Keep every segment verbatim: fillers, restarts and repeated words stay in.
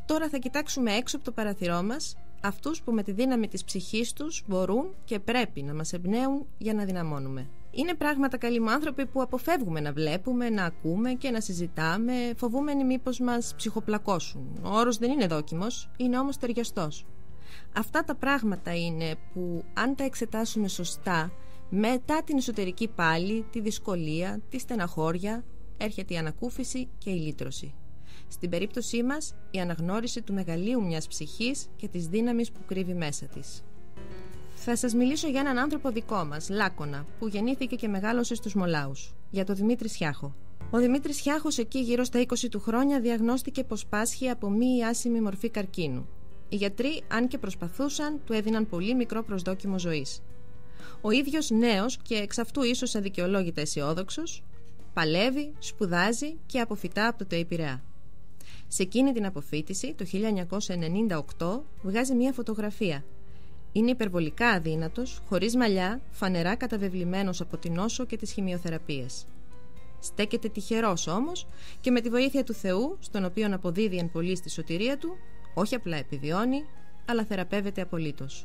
Τώρα θα κοιτάξουμε έξω από το παραθυρό μας αυτούς που με τη δύναμη της ψυχής τους μπορούν και πρέπει να μας εμπνέουν για να δυναμώνουμε. Είναι πράγματα, καλοί μου άνθρωποι, που αποφεύγουμε να βλέπουμε, να ακούμε και να συζητάμε, φοβούμενοι μήπως μας ψυχοπλακώσουν. Ο όρος δεν είναι δόκιμος, είναι όμως ταιριαστός. Αυτά τα πράγματα είναι που, αν τα εξετάσουμε σωστά, μετά την εσωτερική πάλι, τη δυσκολία, τη στεναχώρια, έρχεται η ανακούφιση και η λύτρωση. Στην περίπτωσή μας, η αναγνώριση του μεγαλείου μιας ψυχής και της δύναμης που κρύβει μέσα της. Θα σας μιλήσω για έναν άνθρωπο δικό μας, Λάκωνα, που γεννήθηκε και μεγάλωσε στους Μολάους, για τον Δημήτρη Σιάχο. Ο Δημήτρης Σιάχος, εκεί γύρω στα είκοσι του χρόνια, διαγνώστηκε πως πάσχει από μη άσημη μορφή καρκίνου. Οι γιατροί, αν και προσπαθούσαν, του έδιναν πολύ μικρό προσδόκιμο ζωής. Ο ίδιος νέος και εξ αυτού ίσως αδικαιολόγητα αισιόδοξος, παλεύει, σπουδάζει και αποφυτά από το ΤΕΙ Πειραιά. Σε εκείνη την αποφύτιση, το χίλια εννιακόσια ενενήντα οκτώ, βγάζει μια φωτογραφία. Είναι υπερβολικά αδύνατος, χωρίς μαλλιά, φανερά καταβεβλημένος από την νόσο και τις χημειοθεραπείες. Στέκεται τυχερός όμως και με τη βοήθεια του Θεού, στον οποίον αποδίδει εν πολύ στη σωτηρία του, όχι απλά επιβιώνει, αλλά θεραπεύεται απολύτως.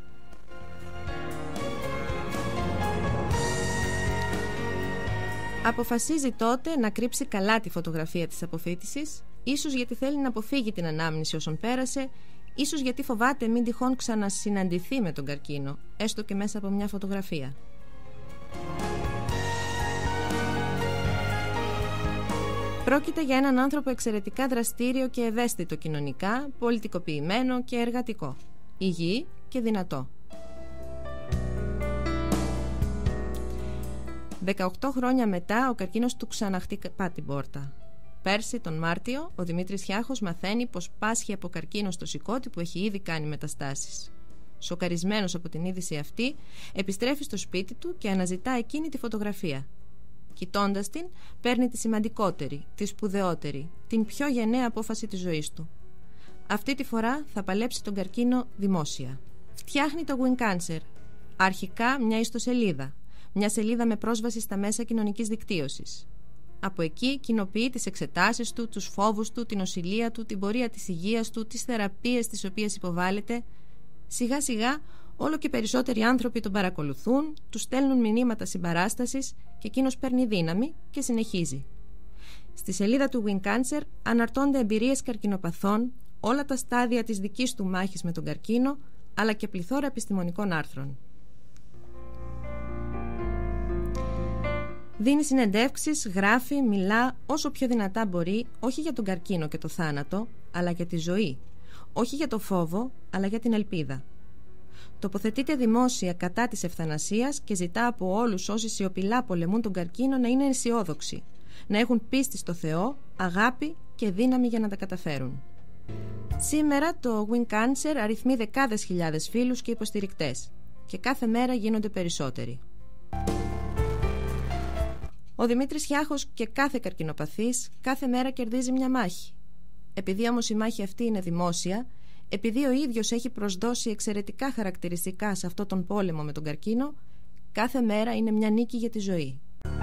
Αποφασίζει τότε να κρύψει καλά τη φωτογραφία της αποφύτισης, ίσως γιατί θέλει να αποφύγει την ανάμνηση όσων πέρασε, ίσως γιατί φοβάται μην τυχόν ξανασυναντηθεί με τον καρκίνο, έστω και μέσα από μια φωτογραφία. Πρόκειται για έναν άνθρωπο εξαιρετικά δραστήριο και ευαίσθητο κοινωνικά, πολιτικοποιημένο και εργατικό, υγιή και δυνατό. δεκαοκτώ χρόνια μετά, ο καρκίνος του ξαναχτυπά την πόρτα. Πέρσι τον Μάρτιο, ο Δημήτρης Σιάχος μαθαίνει πως πάσχει από καρκίνο στο σηκώτη που έχει ήδη κάνει μεταστάσεις. Σοκαρισμένος από την είδηση αυτή, επιστρέφει στο σπίτι του και αναζητά εκείνη τη φωτογραφία. Κοιτώντας την, παίρνει τη σημαντικότερη, τη σπουδαιότερη, την πιο γενναία απόφαση της ζωής του. Αυτή τη φορά θα παλέψει τον καρκίνο δημόσια. Φτιάχνει το Win Cancer, αρχικά μια ιστοσελίδα, μια σελίδα με πρόσβαση στα μέσα κοινωνικής δικτύωσης. Από εκεί κοινοποιεί τις εξετάσεις του, τους φόβους του, την οσυλία του, την πορεία της υγείας του, τις θεραπείες τις οποίες υποβάλλεται. Σιγά σιγά όλο και περισσότεροι άνθρωποι τον παρακολουθούν, του στέλνουν μηνύματα συμπαράστασης και εκείνος παίρνει δύναμη και συνεχίζει. Στη σελίδα του Win Cancer αναρτώνται εμπειρίες καρκινοπαθών, όλα τα στάδια της δικής του μάχης με τον καρκίνο, αλλά και πληθώρα επιστημονικών άρθρων. Δίνει συνεντεύξεις, γράφει, μιλά όσο πιο δυνατά μπορεί, όχι για τον καρκίνο και το θάνατο, αλλά για τη ζωή. Όχι για το φόβο, αλλά για την ελπίδα. Τοποθετείται δημόσια κατά της ευθανασίας και ζητά από όλους όσοι σιωπηλά πολεμούν τον καρκίνο να είναι αισιόδοξοι, να έχουν πίστη στο Θεό, αγάπη και δύναμη για να τα καταφέρουν. Σήμερα το Win Cancer αριθμεί δεκάδες χιλιάδες φίλους και υποστηρικτές και κάθε μέρα γίνονται περισσότεροι. Ο Δημήτρης Σιάχος και κάθε καρκινοπαθής κάθε μέρα κερδίζει μια μάχη. Επειδή όμως η μάχη αυτή είναι δημόσια, επειδή ο ίδιος έχει προσδώσει εξαιρετικά χαρακτηριστικά σε αυτόν τον πόλεμο με τον καρκίνο, κάθε μέρα είναι μια νίκη για τη ζωή.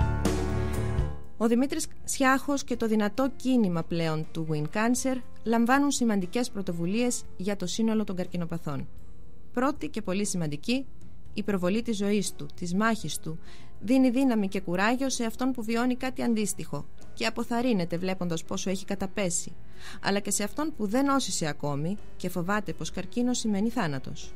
Ο Δημήτρης Σιάχος και το δυνατό κίνημα πλέον του Win Cancer λαμβάνουν σημαντικές πρωτοβουλίες για το σύνολο των καρκινοπαθών. Πρώτη και πολύ σημαντική, η προβολή της ζωής του, της μάχης του, δίνει δύναμη και κουράγιο σε αυτόν που βιώνει κάτι αντίστοιχο και αποθαρρύνεται βλέποντας πόσο έχει καταπέσει, αλλά και σε αυτόν που δεν όσισε ακόμη και φοβάται πως καρκίνος σημαίνει θάνατος.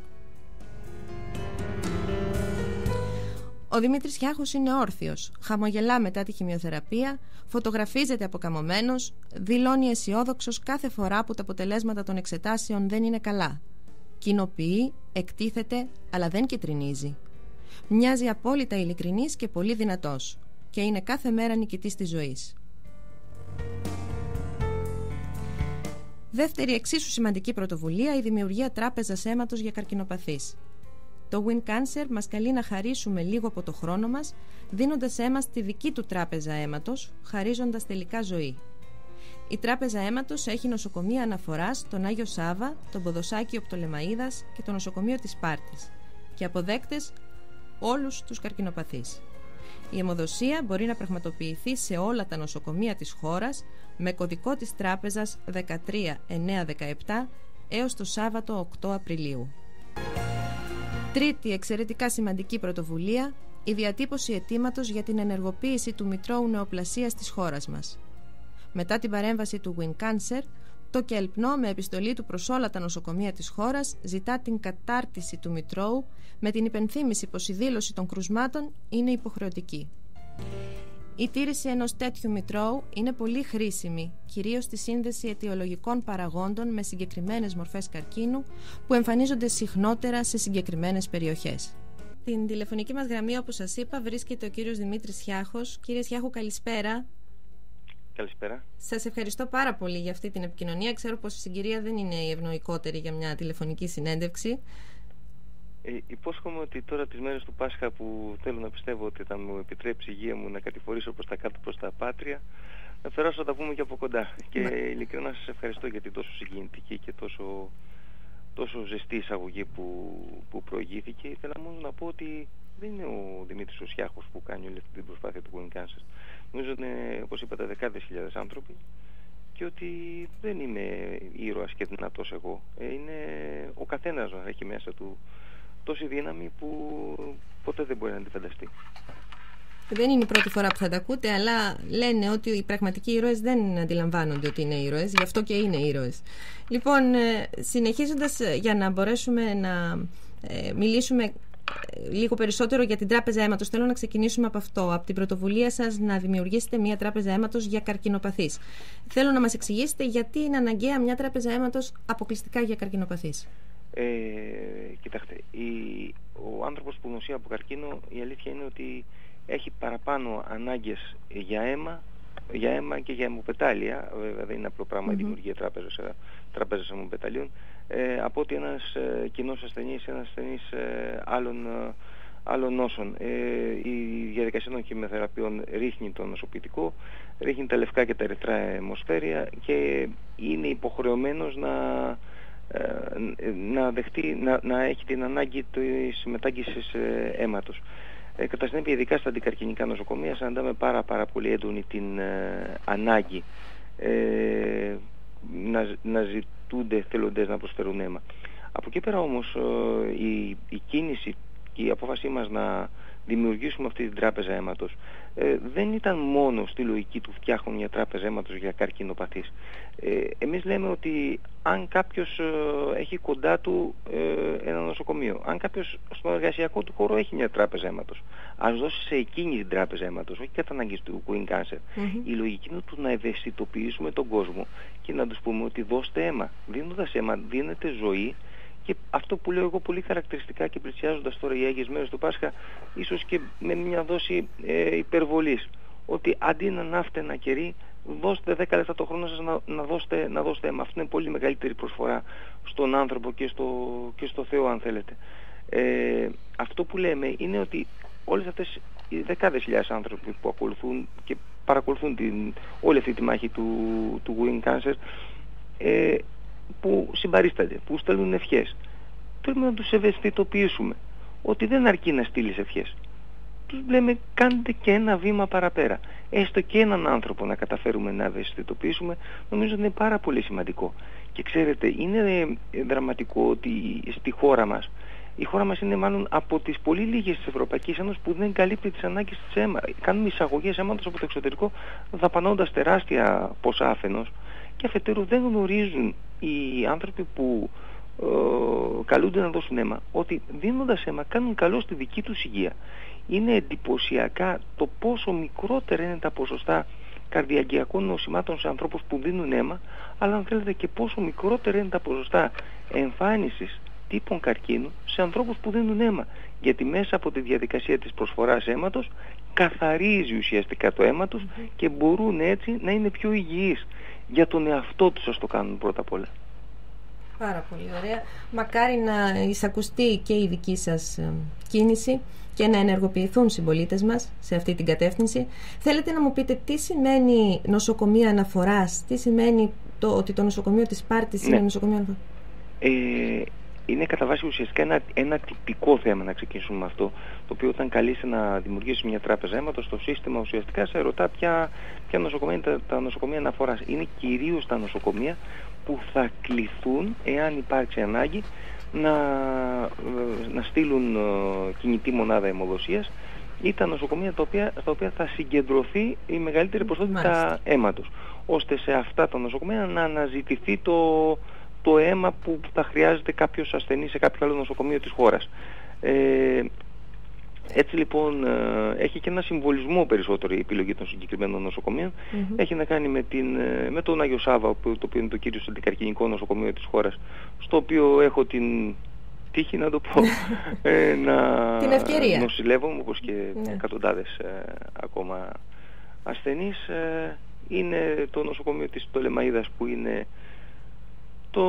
Ο Δημήτρης Σιάχος είναι όρθιος, χαμογελά μετά τη χημειοθεραπεία, φωτογραφίζεται αποκαμωμένος, δηλώνει αισιόδοξος κάθε φορά που τα αποτελέσματα των εξετάσεων δεν είναι καλά. Κοινοποιεί, εκτίθεται, αλλά δεν κιτρινίζει. Μοιάζει απόλυτα ειλικρινής και πολύ δυνατός και είναι κάθε μέρα νικητής της ζωής. Δεύτερη εξίσου σημαντική πρωτοβουλία, η δημιουργία τράπεζας αίματος για καρκινοπαθείς. Το Win Cancer μας καλεί να χαρίσουμε λίγο από το χρόνο μας, δίνοντας αίμα στη δική του τράπεζα αίματος, χαρίζοντας τελικά ζωή. Η τράπεζα αίματος έχει νοσοκομεία αναφοράς στον Άγιο Σάβα, τον Ποδοσάκιο Πτολεμαΐδας και το νοσοκομείο της Σπάρτης και αποδέκτες όλους τους καρκινοπαθείς. Η αιμοδοσία μπορεί να πραγματοποιηθεί σε όλα τα νοσοκομεία της χώρας με κωδικό της τράπεζας δεκατρία εννιακόσια δεκαεπτά έως το Σάββατο οκτώ Απριλίου. Τρίτη εξαιρετικά σημαντική πρωτοβουλία, η διατύπωση αιτήματος για την ενεργοποίηση του Μητρώου Νεοπλασίας της χώρας μας. Μετά την παρέμβαση του Wing Cancer, το ΚΕΛΠΝΟ με επιστολή του προς όλα τα νοσοκομεία της χώρας ζητά την κατάρτιση του Μητρώου με την υπενθύμηση πως η δήλωση των κρουσμάτων είναι υποχρεωτική. Η τήρηση ενός τέτοιου Μητρώου είναι πολύ χρήσιμη, κυρίως στη σύνδεση αιτιολογικών παραγόντων με συγκεκριμένες μορφές καρκίνου που εμφανίζονται συχνότερα σε συγκεκριμένες περιοχές. Στην τηλεφωνική μας γραμμή, όπως σας είπα, βρίσκεται ο κύριος Δημήτρης Χιάχος. Κύριε Χιάχου, καλησπέρα. Καλησπέρα. Σας ευχαριστώ πάρα πολύ για αυτή την επικοινωνία. Ξέρω πως η συγκυρία δεν είναι η ευνοϊκότερη για μια τηλεφωνική συνέντευξη. Ε, υπόσχομαι ότι τώρα τις μέρες του Πάσχα, που θέλω να πιστεύω ότι θα μου επιτρέψει η υγεία μου να κατηφορήσω προς τα κάτω, προς τα πάτρια, να περάσω να τα πούμε και από κοντά. Και Μα... ειλικρινά σας ευχαριστώ για την τόσο συγκινητική και τόσο, τόσο ζεστή εισαγωγή που, που προηγήθηκε. Ήθελα μόνο να πω ότι δεν είναι ο Δημήτρης ο Σιάχος που κάνει όλη αυτή την προσπάθεια του Wing Cancer. Νομίζω είναι, όπως είπατε, δεκάδες χιλιάδες άνθρωποι, και ότι δεν είμαι ήρωας και δυνατός εγώ. Ε, είναι ο καθένας να έχει μέσα του τόση δύναμη που ποτέ δεν μπορεί να τη φανταστεί. Δεν είναι η πρώτη φορά που θα τα ακούτε, αλλά λένε ότι οι πραγματικοί ήρωες δεν αντιλαμβάνονται ότι είναι ήρωες, γι' αυτό και είναι ήρωες. Λοιπόν, συνεχίζοντας, για να μπορέσουμε να μιλήσουμε λίγο περισσότερο για την τράπεζα αίματος, θέλω να ξεκινήσουμε από αυτό, από την πρωτοβουλία σας να δημιουργήσετε μια τράπεζα αίματος για καρκινοπαθείς. Θέλω να μας εξηγήσετε γιατί είναι αναγκαία μια τράπεζα αίματος αποκλειστικά για καρκινοπαθείς. Ε, κοιτάξτε, η, ο άνθρωπος που νοσεί από καρκίνο, η αλήθεια είναι ότι έχει παραπάνω ανάγκες για αίμα, για αίμα και για αιμοπετάλια. Βέβαια δεν είναι απλό πράγμα mm-hmm. η δημιουργία τράπεζας, τράπεζας αιμοπεταλίων, ε, από ότι ένας ε, κοινός ασθενής, ένας ασθενής ε, άλλων, ε, άλλων νόσων. Ε, η διαδικασία των χημειοθεραπείων ρίχνει το νοσοποιητικό, ρίχνει τα λευκά και τα ερυθρά αιμοσφαίρια και είναι υποχρεωμένος να να, δεχτεί, να, να έχει την ανάγκη της μετάγγισης ε, αίματος. Ε, κατά συνέπεια, ειδικά στα αντικαρκινικά νοσοκομεία, συναντάμε πάρα, πάρα πολύ έντονη την ε, ανάγκη ε, να, να ζητούνται θελοντές να προσφέρουν αίμα. Από εκεί πέρα όμως ε, η, η κίνηση και η απόφασή μας να δημιουργήσουμε αυτή την τράπεζα αίματος ε, δεν ήταν μόνο στη λογική του φτιάχνουν μια τράπεζα αίματος για καρκινοπαθείς. Ε, εμείς λέμε ότι αν κάποιος ε, έχει κοντά του ε, ένα νοσοκομείο, αν κάποιος στον εργασιακό του χώρο έχει μια τράπεζα αίματος, ας δώσει σε εκείνη την τράπεζα αίματος, όχι κατά ανάγκη του Wing Cancer. Mm-hmm. Η λογική είναι του να ευαισθητοποιήσουμε τον κόσμο και να τους πούμε ότι δώστε αίμα. Δίνοντας αίμα δίνεται ζωή. Και αυτό που λέω εγώ πολύ χαρακτηριστικά και πλησιάζοντας τώρα οι Άγιες Μέρες του Πάσχα, ίσως και με μια δόση ε, υπερβολής, ότι αντί να ανάφτε ένα κερί, δώστε δέκα λεπτά το χρόνο σας να, να, δώστε, να δώστε αίμα. Αυτό είναι πολύ μεγαλύτερη προσφορά στον άνθρωπο και στο, και στο Θεό, αν θέλετε. Ε, αυτό που λέμε είναι ότι όλες αυτές οι δεκάδες χιλιάδες άνθρωποι που ακολουθούν και παρακολουθούν την, όλη αυτή τη μάχη του, του Wing Cancer, ε, που συμπαρίστανται, που στέλνουν ευχές, πρέπει να τους ευαισθητοποιήσουμε ότι δεν αρκεί να στείλεις ευχές. Τους λέμε κάντε και ένα βήμα παραπέρα. Έστω και έναν άνθρωπο να καταφέρουμε να ευαισθητοποιήσουμε, νομίζω ότι είναι πάρα πολύ σημαντικό. Και ξέρετε, είναι δραματικό ότι στη χώρα μας, η χώρα μας είναι μάλλον από τις πολύ λίγες της Ευρωπαϊκής Ένωσης που δεν καλύπτει τις ανάγκες της αίμα. Κάνουμε εισαγωγές αίματος από το εξωτερικό, δαπανώντας τεράστια ποσά αφενός, και αφετέρου δεν γνωρίζουν οι άνθρωποι που ε, καλούνται να δώσουν αίμα ότι δίνοντας αίμα κάνουν καλό στη δική τους υγεία. Είναι εντυπωσιακά το πόσο μικρότερα είναι τα ποσοστά καρδιαγγειακών νοσημάτων σε ανθρώπους που δίνουν αίμα, αλλά αν θέλετε και πόσο μικρότερα είναι τα ποσοστά εμφάνισης τύπων καρκίνου σε ανθρώπους που δίνουν αίμα. Γιατί μέσα από τη διαδικασία της προσφοράς αίματος καθαρίζει ουσιαστικά το αίμα τους mm-hmm. και μπορούν έτσι να είναι πιο υγιείς. Για τον εαυτό τους ας το κάνουν πρώτα απ' όλα. Πάρα πολύ ωραία. Μακάρι να εισακουστεί και η δική σας κίνηση και να ενεργοποιηθούν οι συμπολίτες μας σε αυτή την κατεύθυνση. Θέλετε να μου πείτε τι σημαίνει νοσοκομεία αναφοράς, τι σημαίνει το ότι το νοσοκομείο της Σπάρτης ναι. είναι νοσοκομείο αναφοράς? Ε, είναι κατά βάση ουσιαστικά ένα, ένα τυπικό θέμα, να ξεκινήσουμε με αυτό, το οποίο όταν καλείσαι να δημιουργήσει μια τράπεζα αίματος, το σύστημα ουσιαστικά σε ρωτά ποια, ποια νοσοκομεία είναι τα, τα νοσοκομεία αναφοράς. Είναι κυρίως τα νοσοκομεία που θα κληθούν, εάν υπάρξει ανάγκη, να, να στείλουν κινητή μονάδα αιμοδοσίας, ή τα νοσοκομεία τα οποία, στα οποία θα συγκεντρωθεί η μεγαλύτερη ποσότητα αίματος, ώστε σε αυτά τα νοσοκομεία να αναζητηθεί το, το αίμα που θα χρειάζεται κάποιος ασθενής σε κάποιο άλλο νοσοκομείο της χώρας. Ε, έτσι λοιπόν έχει και ένα συμβολισμό περισσότερο η επιλογή των συγκεκριμένων νοσοκομείων. Mm-hmm. Έχει να κάνει με, την, με τον Άγιο Σάββα, το οποίο είναι το κύριο αντικαρκινικό νοσοκομείο της χώρας, στο οποίο έχω την τύχη, να το πω, ε, να νοσηλεύομαι, όπως και ναι. εκατοντάδες ε, ακόμα ασθενείς. Ε, είναι το νοσοκομείο της Πτολεμαΐδας, που είναι το,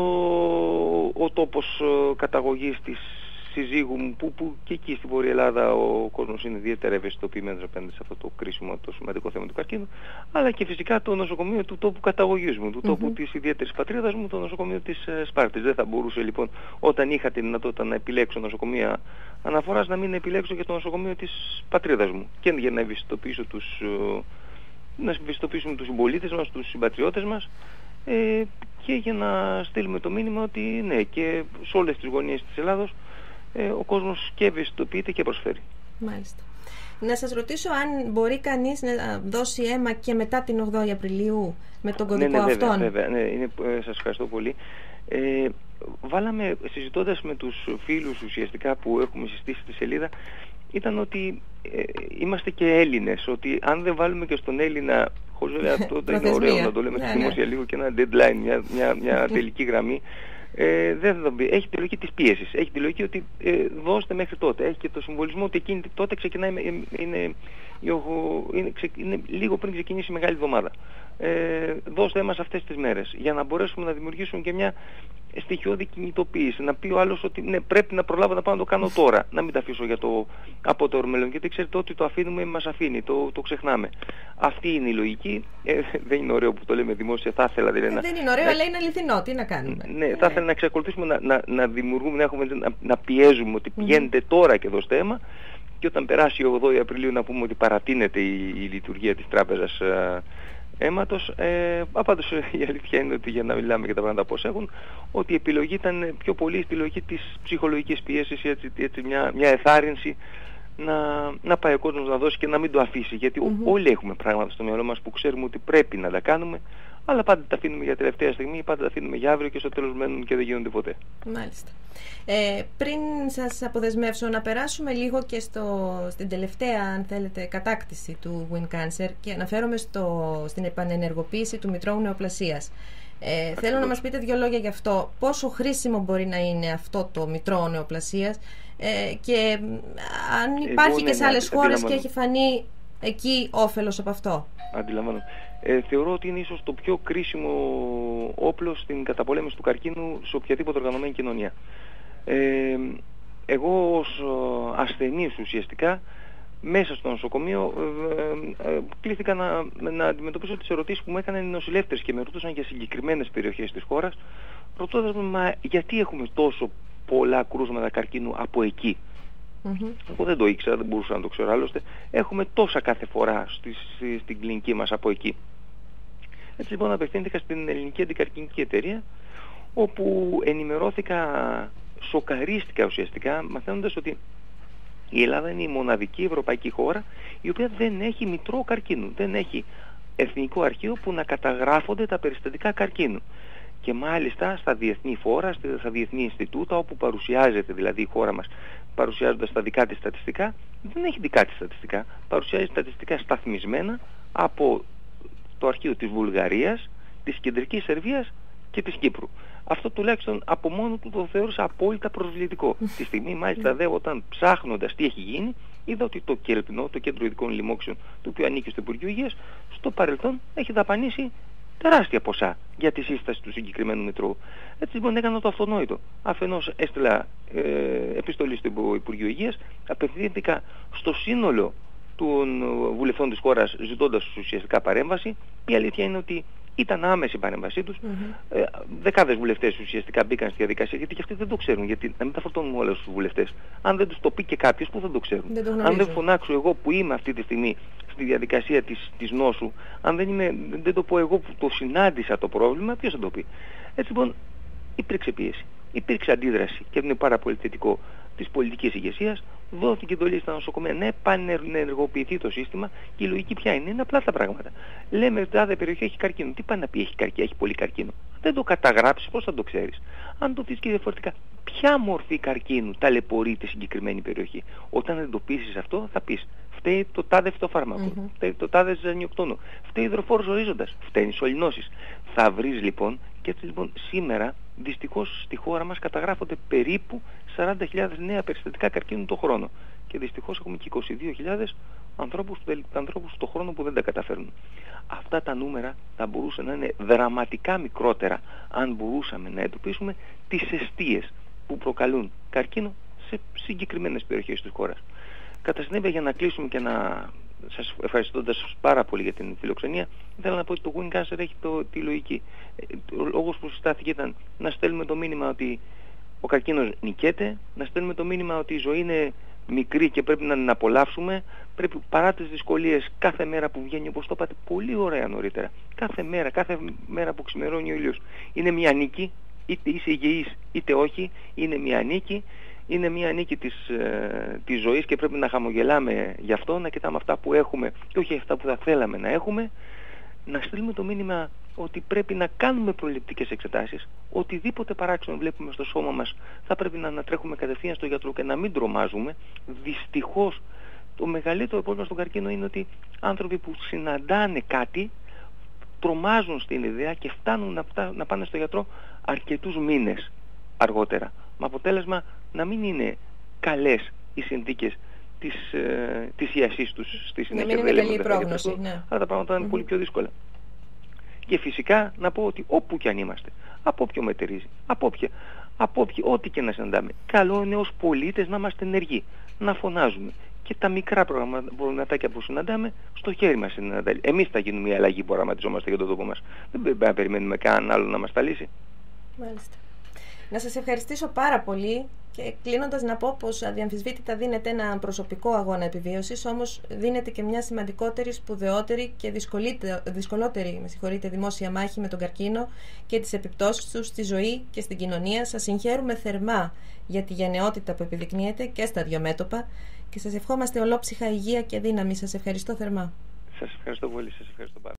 ο τόπος ε, καταγωγής της συζύγου μου, που, που και εκεί στη Βόρεια Ελλάδα ο κόσμος είναι ιδιαίτερα ευαισθητοποιημένος απέναντι σε αυτό το κρίσιμο, το σημαντικό θέμα του καρκίνου, αλλά και φυσικά το νοσοκομείο του τόπου καταγωγής μου, του τόπου mm-hmm. της ιδιαίτερης πατρίδας μου, το νοσοκομείο της ε, Σπάρτης. Δεν θα μπορούσε λοιπόν, όταν είχα τη δυνατότητα να επιλέξω νοσοκομεία αναφοράς, να μην επιλέξω και το νοσοκομείο της πατρίδας μου, και για να ευαισθητοποιήσω τους, ε, να ευαισθητοποιήσουμε τους συμπολίτες μας, τους συμπατριώτες μας, ε, και για να στείλουμε το μήνυμα ότι ναι, και σε όλες τις γωνίες της Ελλάδος Ε, ο κόσμος και ευαισθητοποιείται και προσφέρει. Μάλιστα. Να σας ρωτήσω αν μπορεί κανείς να δώσει αίμα και μετά την ογδόη Απριλίου με τον κωδικό ναι, ναι, αυτόν. Βέβαια, βέβαια. Ναι, είναι, ε, σας ευχαριστώ πολύ. Ε, βάλαμε, συζητώντας με τους φίλους ουσιαστικά που έχουμε συστήσει τη σελίδα, ήταν ότι ε, είμαστε και Έλληνες, ότι αν δεν βάλουμε και στον Έλληνα, χωρίς βέβαια αυτό δεν είναι ωραίο να το λέμε στη δημόσια λίγο, και ένα deadline, μια, μια, μια τελική γραμμή, Ε, δεν θα το πει. Έχει τη λογική της πίεσης. Έχει τη λογική ότι ε, δώστε μέχρι τότε. Έχει και το συμβολισμό ότι εκείνη τότε ξεκινάει, ε, είναι, είναι, ξε, είναι λίγο πριν ξεκινήσει η Μεγάλη Εβδομάδα. Ε, δώστε μας αυτές τις μέρες, για να μπορέσουμε να δημιουργήσουμε και μια στοιχειώδη κινητοποίηση. Να πει ο άλλος ότι ναι, πρέπει να προλάβω να πάω να το κάνω τώρα. Να μην τα αφήσω για το από το μέλλον. Γιατί ξέρετε ότι το αφήνουμε, μας αφήνει, το, το ξεχνάμε. Αυτή είναι η λογική. Ε, δεν είναι ωραίο που το λέμε δημόσια. Θα ήθελα, δηλαδή, ε, να, δεν είναι ωραίο, να, αλλά είναι αληθινό. Τι να κάνουμε. Ναι, ναι. Θα ήθελα να εξακολουθήσουμε να, να, να δημιουργούμε, να, έχουμε, να, να πιέζουμε ότι πηγαίνετε mm-hmm. τώρα και δώστε αίμα. Και όταν περάσει η ογδόη Απριλίου να πούμε ότι παρατείνεται η, η λειτουργία της τράπεζας ε, αίματος. Ε, πάντως η αλήθεια είναι ότι, για να μιλάμε για τα πράγματα πώς έχουν, ότι η επιλογή ήταν πιο πολύ στη λογική της ψυχολογικής πίεσης, έτσι, έτσι μια, μια εθάρρυνση να, να πάει ο κόσμος να δώσει και να μην το αφήσει. Γιατί mm-hmm. όλοι έχουμε πράγματα στο μυαλό μας που ξέρουμε ότι πρέπει να τα κάνουμε, αλλά πάντα τα αφήνουμε για τελευταία στιγμή, πάντα τα αφήνουμε για αύριο και στο τέλος μένουν και δεν γίνονται ποτέ. Μάλιστα. Ε, πριν σας αποδεσμεύσω, να περάσουμε λίγο και στο, στην τελευταία, αν θέλετε, κατάκτηση του Win Cancer, και αναφέρομαι στο, στην επανενεργοποίηση του μητρώου νεοπλασίας. Ε, θέλω να μας πείτε δύο λόγια γι' αυτό. Πόσο χρήσιμο μπορεί να είναι αυτό το μητρώο νεοπλασίας, ε, και αν υπάρχει Εγώ, ναι, και σε άλλες ναι, χώρες και έχει φανεί εκεί όφελος από αυτό. Αντιλαμβάνω. Ε, θεωρώ ότι είναι ίσως το πιο κρίσιμο όπλο στην καταπολέμηση του καρκίνου σε οποιαδήποτε οργανωμένη κοινωνία. Ε, εγώ ως ασθενής ουσιαστικά μέσα στο νοσοκομείο ε, ε, κλήθηκα να, να αντιμετωπίσω τις ερωτήσεις που μου έκαναν οι νοσηλεύτες και με ρωτούσαν για συγκεκριμένες περιοχές της χώρας, ρωτώντας με, μα γιατί έχουμε τόσο πολλά κρούσματα καρκίνου από εκεί. Mm-hmm. Εγώ δεν το ήξερα, δεν μπορούσα να το ξέρω, άλλωστε έχουμε τόσα κάθε φορά στη, στη, στην κλινική μας από εκεί. Έτσι λοιπόν απευθύνθηκα στην Ελληνική Αντικαρκινική Εταιρεία, όπου ενημερώθηκα, σοκαρίστηκα ουσιαστικά, μαθαίνοντας ότι η Ελλάδα είναι η μοναδική ευρωπαϊκή χώρα η οποία δεν έχει μητρό καρκίνου, δεν έχει εθνικό αρχείο που να καταγράφονται τα περιστατικά καρκίνου. Και μάλιστα στα διεθνή φόρα, στα διεθνή Ινστιτούτα, όπου παρουσιάζεται δηλαδή η χώρα μας, παρουσιάζοντας τα δικά της στατιστικά, δεν έχει δικά της στατιστικά. Παρουσιάζει στατιστικά σταθμισμένα από το αρχείο της Βουλγαρίας, της Κεντρικής Σερβίας και της Κύπρου. Αυτό τουλάχιστον από μόνο του το θεώρησα απόλυτα προσβλητικό. Τη στιγμή μάλιστα δε, όταν ψάχνοντας τι έχει γίνει, είδα ότι το ΚΕΛΠΝΟ, το Κέντρο Ειδικών Λοιμόξεων, το οποίο ανήκει στο Υπουργείο Υγείας, στο παρελθόν έχει δαπανίσει τεράστια ποσά για τη σύσταση του συγκεκριμένου μητρώου. Έτσι λοιπόν έκανα το αυτονόητο. Αφενός έστειλα ε, επιστολή στο Υπουργείο Υγείας, απευθύνθηκα στο σύνολο των βουλευτών της χώρας ζητώντας ουσιαστικά παρέμβαση. Η αλήθεια είναι ότι Ήταν άμεση η παρέμβασή τους. Mm-hmm. Ε, δεκάδες βουλευτές ουσιαστικά μπήκαν στη διαδικασία, γιατί και αυτοί δεν το ξέρουν. Γιατί να μην τα φορτώνουμε όλα στους βουλευτές. Αν δεν τους το πει και κάποιος, που δεν το ξέρουν. Δεν το αν δεν φωνάξω εγώ που είμαι αυτή τη στιγμή στη διαδικασία της, της νόσου, αν δεν, είμαι, δεν το πω εγώ που το συνάντησα το πρόβλημα, ποιος θα το πει. Έτσι λοιπόν υπήρξε πίεση, υπήρξε αντίδραση και είναι πάρα πολύ θετικό της πολιτικής ηγεσίας. Δόθηκε εντολή στα νοσοκομεία να επανενεργοποιηθεί το σύστημα και η λογική ποια είναι? Είναι απλά τα πράγματα. Λέμε ότι τάδε περιοχή έχει καρκίνο. Τι πάει να πει έχει καρκίνο, έχει πολύ καρκίνο? Δεν το καταγράψεις, πώς θα το ξέρεις? Αν το δεις και διαφορετικά, ποια μορφή καρκίνου ταλαιπωρεί τη συγκεκριμένη περιοχή? Όταν εντοπίσεις αυτό, θα πεις φταίει το τάδε φυτοφάρμακο, mm-hmm. φταίει το τάδε ζυζανιοκτόνο, φταίει υδροφόρος ορίζοντας, φταίνει οι σωληνώσεις. Θα βρεις λοιπόν, και έτσι λοιπόν σήμερα δυστυχώς στη χώρα μας καταγράφονται περίπου σαράντα χιλιάδες νέα περιστατικά καρκίνου το χρόνο. Και δυστυχώς έχουμε και είκοσι δύο χιλιάδες ανθρώπους, ανθρώπους το χρόνο που δεν τα καταφέρνουν. Αυτά τα νούμερα θα μπορούσαν να είναι δραματικά μικρότερα αν μπορούσαμε να εντοπίσουμε τις αιστείες που προκαλούν καρκίνο σε συγκεκριμένες περιοχές της χώρας. Κατά συνέπεια, για να κλείσουμε και να σας ευχαριστώντας πάρα πολύ για την φιλοξενία, θέλω να πω ότι το Win Cancer έχει το, τη λογική. Ο λόγος που συστάθηκε ήταν να στέλνουμε το μήνυμα ότι ο καρκίνος νικέται, να στέλνουμε το μήνυμα ότι η ζωή είναι μικρή και πρέπει να την απολαύσουμε. Πρέπει παρά τις δυσκολίες κάθε μέρα που βγαίνει, όπως το είπατε πολύ ωραία νωρίτερα, κάθε μέρα, κάθε μέρα που ξημερώνει ο ήλιος είναι μια νίκη, είτε είσαι υγιής είτε όχι, είναι μια νίκη. Είναι μια νίκη της, ε, της ζωής και πρέπει να χαμογελάμε γι' αυτό, να κοιτάμε αυτά που έχουμε και όχι αυτά που θα θέλαμε να έχουμε. Να στείλουμε το μήνυμα ότι πρέπει να κάνουμε προληπτικές εξετάσεις. Οτιδήποτε παράξενο βλέπουμε στο σώμα μας θα πρέπει να ανατρέχουμε κατευθείαν στο γιατρό και να μην τρομάζουμε. Δυστυχώς το μεγαλύτερο πρόβλημα στον καρκίνο είναι ότι άνθρωποι που συναντάνε κάτι τρομάζουν στην ιδέα και φτάνουν να, φτά, να πάνε στο γιατρό αρκετούς μήνες αργότερα. Με αποτέλεσμα να μην είναι καλές οι συνθήκες της, ε, της ιασής τους στη συνέχεια. Να μην είναι καλή η πρόγνωση. Ναι. Αλλά τα πράγματα είναι mm-hmm. πολύ πιο δύσκολα. Και φυσικά να πω ότι όπου και αν είμαστε, από όποιο μετερίζει, από όποια, από όποια, ό,τι και να συναντάμε, καλό είναι ως πολίτες να είμαστε ενεργοί, να φωνάζουμε. Και τα μικρά προβληματάκια που συναντάμε, στο χέρι μας είναι να τα λύσουμε. Εμείς θα γίνουμε η αλλαγή που οραματιζόμαστε για τον τόπο μας. Δεν πρέπει να περιμένουμε κανέναν άλλο να μας τα λύσει. Μάλιστα. Να σας ευχαριστήσω πάρα πολύ και κλείνοντας να πω πως αδιαμφισβήτητα δίνεται ένα προσωπικό αγώνα επιβίωσης, όμως δίνεται και μια σημαντικότερη, σπουδαιότερη και δυσκολότερη με συγχωρείτε, δημόσια μάχη με τον καρκίνο και τις επιπτώσεις του στη ζωή και στην κοινωνία. Σας συγχαίρουμε θερμά για τη γενναιότητα που επιδεικνύεται και στα δύο μέτωπα και σας ευχόμαστε ολόψυχα υγεία και δύναμη. Σας ευχαριστώ θερμά. Σας ευχαριστώ πολύ, σας ευχαριστώ πάρα.